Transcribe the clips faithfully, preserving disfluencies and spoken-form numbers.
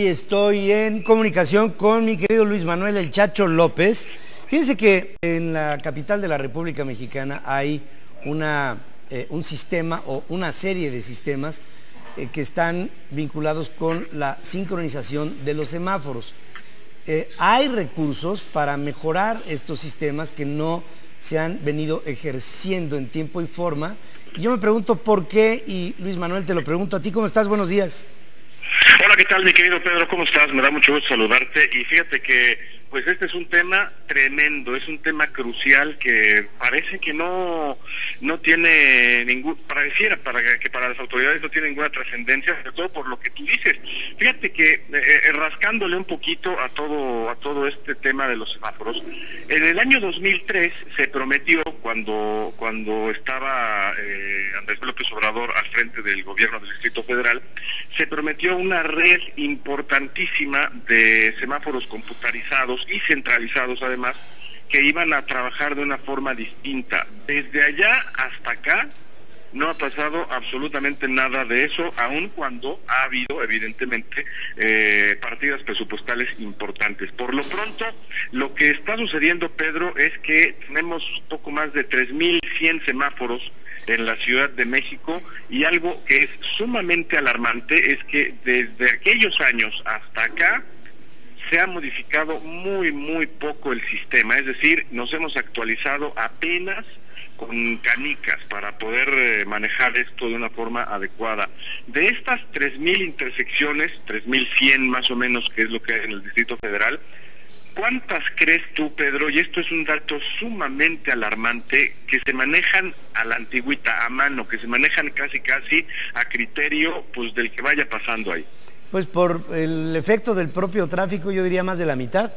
estoy en comunicación con mi querido Luis Manuel El Chacho López. Fíjense que en la capital de la República Mexicana hay una, eh, un sistema o una serie de sistemas eh, que están vinculados con la sincronización de los semáforos. Eh, hay recursos para mejorar estos sistemas que no se han venido ejerciendo en tiempo y forma. Y yo me pregunto por qué, y Luis Manuel, te lo pregunto a ti. ¿Cómo estás? Buenos días. Hola, ¿qué tal, mi querido Pedro? ¿Cómo estás? Me da mucho gusto saludarte. Y fíjate que, pues este es un tema tremendo, es un tema crucial que parece que no no tiene ningún, pareciera para que para las autoridades no tiene ninguna trascendencia, sobre todo por lo que tú dices. Fíjate que eh, eh, rascándole un poquito a todo a todo este tema de los semáforos, en el año dos mil tres se prometió, cuando cuando estaba eh, Andrés López Obrador al frente del gobierno del Distrito Federal, se prometió una red importantísima de semáforos computarizados y centralizados además, que iban a trabajar de una forma distinta. Desde allá hasta acá no ha pasado absolutamente nada de eso, aun cuando ha habido evidentemente eh, partidas presupuestales importantes. Por lo pronto, lo que está sucediendo, Pedro, es que tenemos poco más de tres mil cien semáforos en la Ciudad de México, y algo que es sumamente alarmante es que desde aquellos años hasta acá se ha modificado muy muy poco el sistema, es decir, nos hemos actualizado apenas con canicas para poder eh, manejar esto de una forma adecuada. De estas tres mil intersecciones, tres mil cien más o menos, que es lo que hay en el Distrito Federal, ¿cuántas crees tú, Pedro? Y esto es un dato sumamente alarmante, que se manejan a la antigüita, a mano, que se manejan casi casi a criterio pues del que vaya pasando ahí? Pues por el efecto del propio tráfico, yo diría más de la mitad.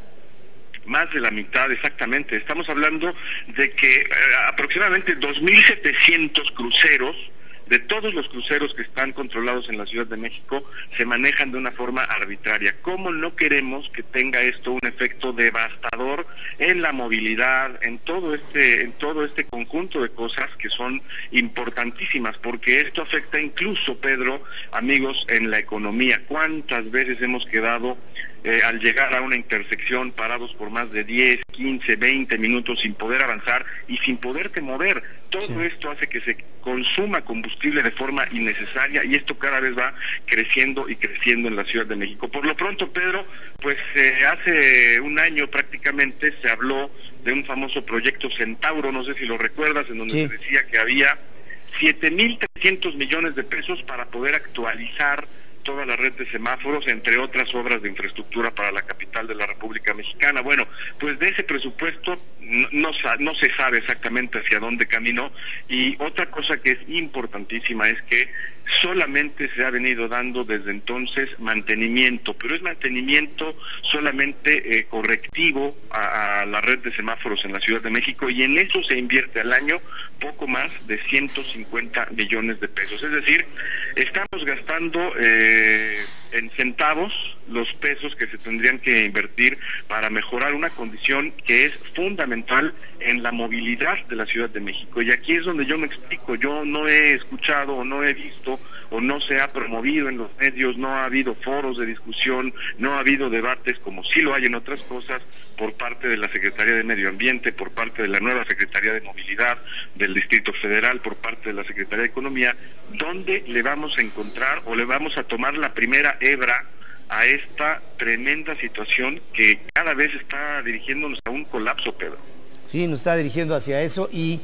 Más de la mitad, exactamente. Estamos hablando de que eh, aproximadamente dos mil setecientos cruceros, de todos los cruceros que están controlados en la Ciudad de México, se manejan de una forma arbitraria. ¿Cómo no queremos que tenga esto un efecto devastador en la movilidad, en todo este, en todo este conjunto de cosas que son importantísimas? Porque esto afecta incluso, Pedro, amigos, en la economía. ¿Cuántas veces hemos quedado Eh, al llegar a una intersección parados por más de diez, quince, veinte minutos sin poder avanzar y sin poderte mover? Todo sí. Esto hace que se consuma combustible de forma innecesaria, y esto cada vez va creciendo y creciendo en la Ciudad de México. Por lo pronto, Pedro, pues eh, hace un año prácticamente se habló de un famoso proyecto Centauro, no sé si lo recuerdas, en donde sí. se decía que había siete mil trescientos millones de pesos para poder actualizar toda la red de semáforos, entre otras obras de infraestructura para la capital de la República Mexicana. Bueno, pues de ese presupuesto no, no, no se sabe exactamente hacia dónde caminó, y otra cosa que es importantísima es que solamente se ha venido dando desde entonces mantenimiento, pero es mantenimiento solamente eh, correctivo a, a la red de semáforos en la Ciudad de México, y en eso se invierte al año poco más de ciento cincuenta millones de pesos. Es decir, estamos gastando eh, en centavos los pesos que se tendrían que invertir para mejorar una condición que es fundamental en la movilidad de la Ciudad de México. Y aquí es donde yo me explico. Yo no he escuchado o no he visto o no se ha promovido en los medios, no ha habido foros de discusión, no ha habido debates como sí lo hay en otras cosas por parte de la Secretaría de Medio Ambiente, por parte de la nueva Secretaría de Movilidad del Distrito Federal, por parte de la Secretaría de Economía, donde le vamos a encontrar o le vamos a tomar la primera hebra a esta tremenda situación que cada vez está dirigiéndonos a un colapso, Pedro. Sí, nos está dirigiendo hacia eso, y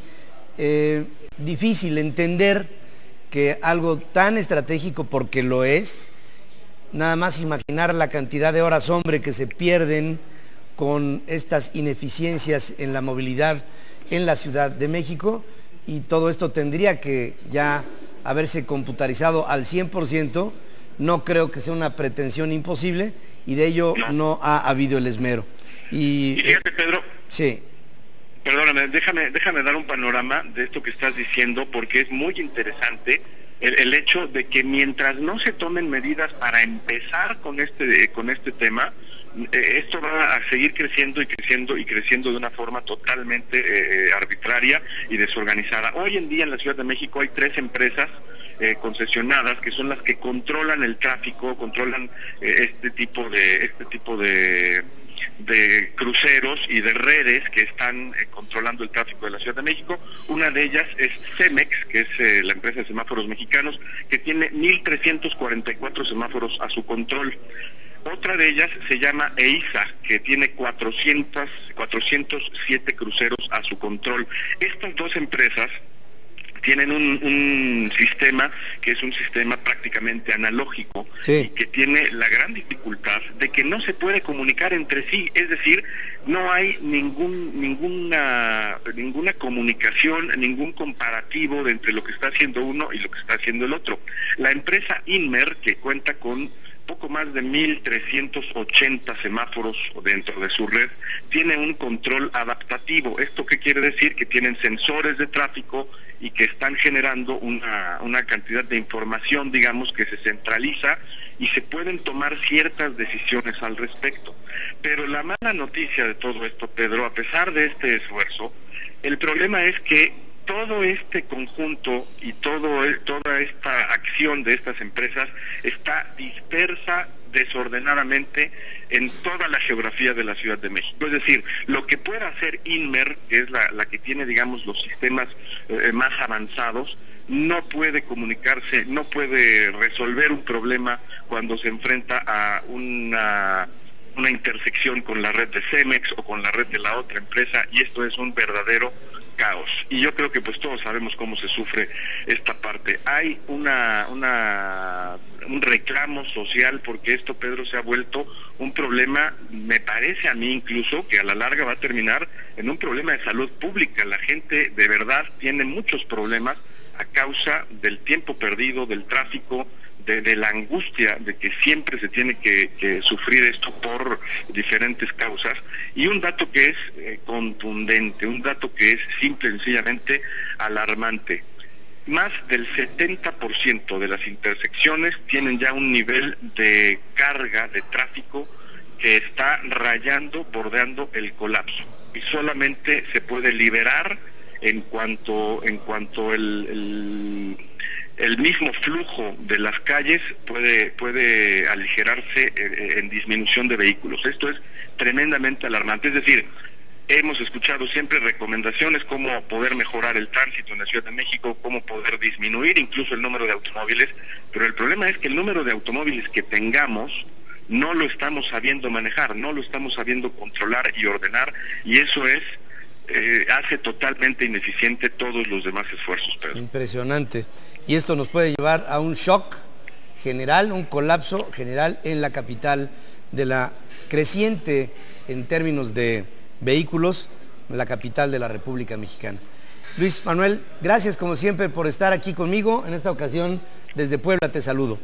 eh, difícil entender que algo tan estratégico, porque lo es, nada más imaginar la cantidad de horas hombre que se pierden con estas ineficiencias en la movilidad en la Ciudad de México, y todo esto tendría que ya haberse computarizado al cien por ciento. No creo que sea una pretensión imposible, y de ello no, no ha habido el esmero. Y, y fíjate, Pedro, sí. Perdóname, déjame, déjame dar un panorama de esto que estás diciendo, porque es muy interesante el, el hecho de que mientras no se tomen medidas para empezar con este, con este tema, eh, esto va a seguir creciendo y creciendo y creciendo de una forma totalmente eh, arbitraria y desorganizada. Hoy en día en la Ciudad de México hay tres empresas eh, concesionadas, que son las que controlan el tráfico, controlan eh, este tipo de este tipo de de cruceros y de redes que están eh, controlando el tráfico de la Ciudad de México. Una de ellas es Cemex, que es eh, la empresa de semáforos mexicanos, que tiene mil trescientos cuarenta y cuatro semáforos a su control. Otra de ellas se llama EISA, que tiene cuatrocientos, cuatrocientos siete cruceros a su control. Estas dos empresas tienen un, un sistema que es un sistema prácticamente analógico, sí, y que tiene la gran dificultad de que no se puede comunicar entre sí, es decir, no hay ningún ninguna ninguna comunicación, ningún comparativo de entre lo que está haciendo uno y lo que está haciendo el otro. La empresa Inmer, que cuenta con poco más de mil trescientos ochenta semáforos dentro de su red, tiene un control adaptativo. ¿Esto qué quiere decir? Que tienen sensores de tráfico y que están generando una, una cantidad de información, digamos, que se centraliza y se pueden tomar ciertas decisiones al respecto. Pero la mala noticia de todo esto, Pedro, a pesar de este esfuerzo, el problema es que todo este conjunto y todo toda esta acción de estas empresas está dispersa desordenadamente en toda la geografía de la Ciudad de México. Es decir, lo que pueda hacer Inmer, que es la, la que tiene, digamos, los sistemas eh, más avanzados, no puede comunicarse, no puede resolver un problema cuando se enfrenta a una una intersección con la red de Cemex o con la red de la otra empresa, y esto es un verdadero caos. Y yo creo que pues todos sabemos cómo se sufre esta parte. Hay una una un reclamo social porque esto, Pedro, se ha vuelto un problema, me parece a mí incluso, que a la larga va a terminar en un problema de salud pública. La gente de verdad tiene muchos problemas a causa del tiempo perdido, del tráfico, De, de la angustia de que siempre se tiene que, que sufrir esto por diferentes causas. Y un dato que es eh, contundente, un dato que es simple y sencillamente alarmante: más del setenta por ciento de las intersecciones tienen ya un nivel de carga de tráfico que está rayando, bordeando el colapso, y solamente se puede liberar en cuanto en cuanto el, el el mismo flujo de las calles puede puede aligerarse en, en disminución de vehículos. Esto es tremendamente alarmante. Es decir, hemos escuchado siempre recomendaciones como poder mejorar el tránsito en la Ciudad de México, cómo poder disminuir incluso el número de automóviles, pero el problema es que el número de automóviles que tengamos no lo estamos sabiendo manejar, no lo estamos sabiendo controlar y ordenar, y eso es eh, hace totalmente ineficiente todos los demás esfuerzos, Pedro. Impresionante. Y esto nos puede llevar a un shock general, un colapso general en la capital de la creciente, en términos de vehículos, la capital de la República Mexicana. Luis Manuel, gracias como siempre por estar aquí conmigo. En esta ocasión, desde Puebla te saludo.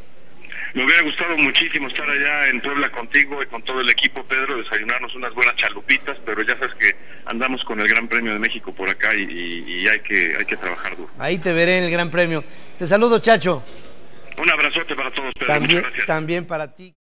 Me hubiera gustado muchísimo estar allá en Puebla contigo y con todo el equipo, Pedro, desayunarnos unas buenas chalupitas, pero ya sabes que andamos con el Gran Premio de México por acá y, y, y hay que hay que trabajar duro. Ahí te veré en el Gran Premio. Te saludo, Chacho. Un abrazote para todos, Pedro. También, Muchas gracias. También para ti.